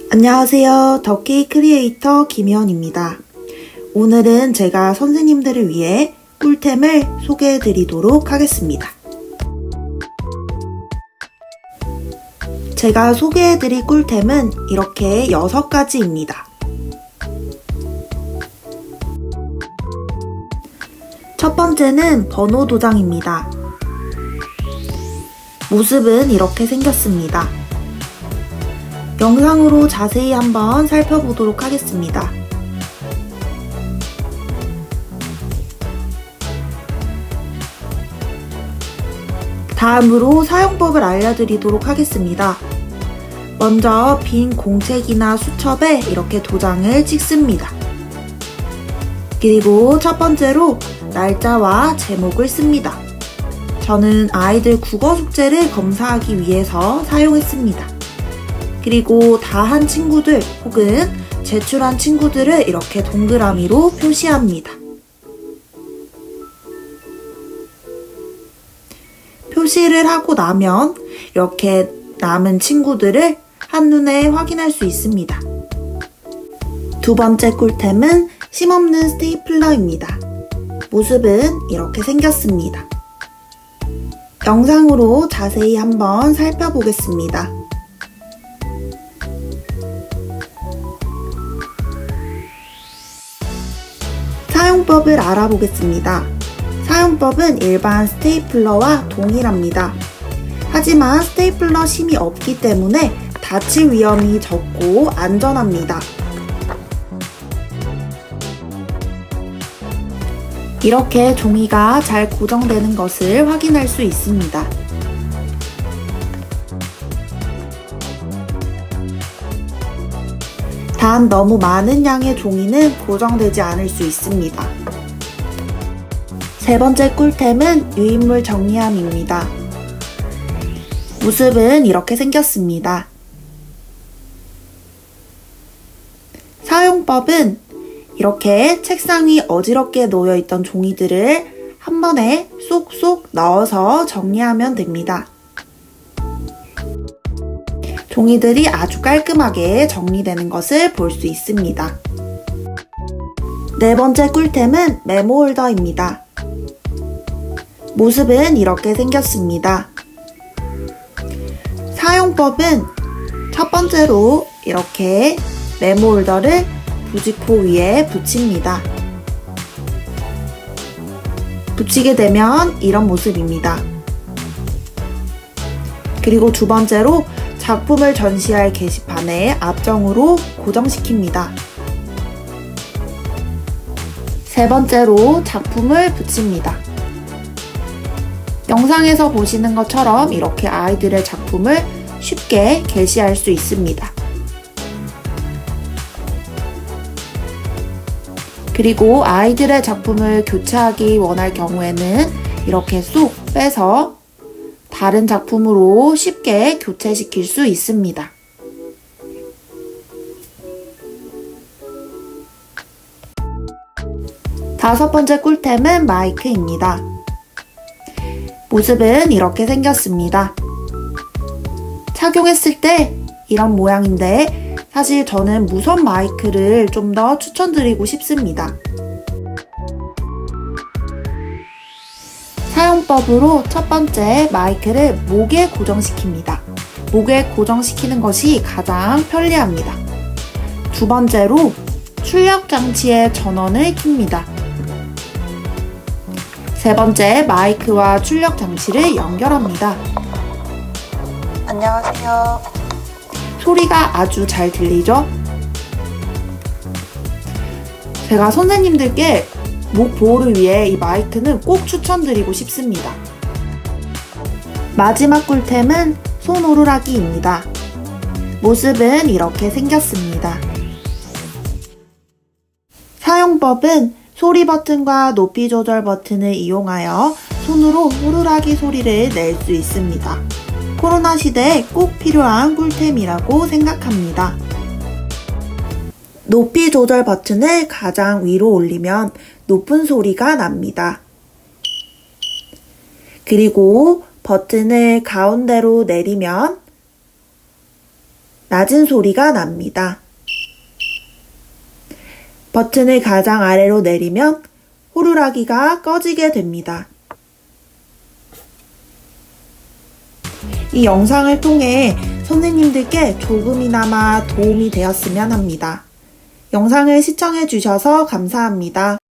안녕하세요. 더키 크리에이터 김희연입니다. 오늘은 제가 선생님들을 위해 꿀템을 소개해 드리도록 하겠습니다. 제가 소개해 드릴 꿀템은 이렇게 6가지입니다. 첫 번째는 번호 도장입니다. 모습은 이렇게 생겼습니다. 영상으로 자세히 한번 살펴보도록 하겠습니다. 다음으로 사용법을 알려드리도록 하겠습니다. 먼저 빈 공책이나 수첩에 이렇게 도장을 찍습니다. 그리고 첫 번째로 날짜와 제목을 씁니다. 저는 아이들 국어 숙제를 검사하기 위해서 사용했습니다. 그리고 다 한 친구들 혹은 제출한 친구들을 이렇게 동그라미로 표시합니다. 표시를 하고 나면 이렇게 남은 친구들을 한눈에 확인할 수 있습니다. 두 번째 꿀템은 심없는 스테이플러입니다. 모습은 이렇게 생겼습니다. 영상으로 자세히 한번 살펴보겠습니다. 사용법을 알아보겠습니다. 사용법은 일반 스테이플러와 동일합니다. 하지만 스테이플러 심이 없기 때문에 다칠 위험이 적고 안전합니다. 이렇게 종이가 잘 고정되는 것을 확인할 수 있습니다. 단 너무 많은 양의 종이는 고정되지 않을 수 있습니다. 세 번째 꿀템은 유인물 정리함입니다. 모습은 이렇게 생겼습니다. 사용법은 이렇게 책상 위 어지럽게 놓여있던 종이들을 한 번에 쏙쏙 넣어서 정리하면 됩니다. 종이들이 아주 깔끔하게 정리되는 것을 볼 수 있습니다. 네 번째 꿀템은 메모 홀더입니다. 모습은 이렇게 생겼습니다. 사용법은 첫 번째로 이렇게 메모 홀더를 부직포 위에 붙입니다. 붙이게 되면 이런 모습입니다. 그리고 두 번째로 작품을 전시할 게시판에 앞정으로 고정시킵니다. 세 번째로 작품을 붙입니다. 영상에서 보시는 것처럼 이렇게 아이들의 작품을 쉽게 게시할 수 있습니다. 그리고 아이들의 작품을 교체하기 원할 경우에는 이렇게 쏙 빼서 다른 작품으로 쉽게 교체시킬 수 있습니다. 다섯 번째 꿀템은 마이크입니다. 모습은 이렇게 생겼습니다. 착용했을 때 이런 모양인데 사실 저는 무선 마이크를 좀 더 추천드리고 싶습니다. 사용법으로 첫 번째 마이크를 목에 고정시킵니다. 목에 고정시키는 것이 가장 편리합니다. 두 번째로 출력 장치의 전원을 켭니다. 세 번째 마이크와 출력 장치를 연결합니다. 안녕하세요. 소리가 아주 잘 들리죠? 제가 선생님들께 목 보호를 위해 이 마이크는 꼭 추천드리고 싶습니다. 마지막 꿀템은 손오르락이입니다. 모습은 이렇게 생겼습니다. 사용법은 소리 버튼과 높이 조절 버튼을 이용하여 손으로 호루라기 소리를 낼 수 있습니다. 코로나 시대에 꼭 필요한 꿀템이라고 생각합니다. 높이 조절 버튼을 가장 위로 올리면 높은 소리가 납니다. 그리고 버튼을 가운데로 내리면 낮은 소리가 납니다. 버튼을 가장 아래로 내리면 호루라기가 꺼지게 됩니다. 이 영상을 통해 선생님들께 조금이나마 도움이 되었으면 합니다. 영상을 시청해 주셔서 감사합니다.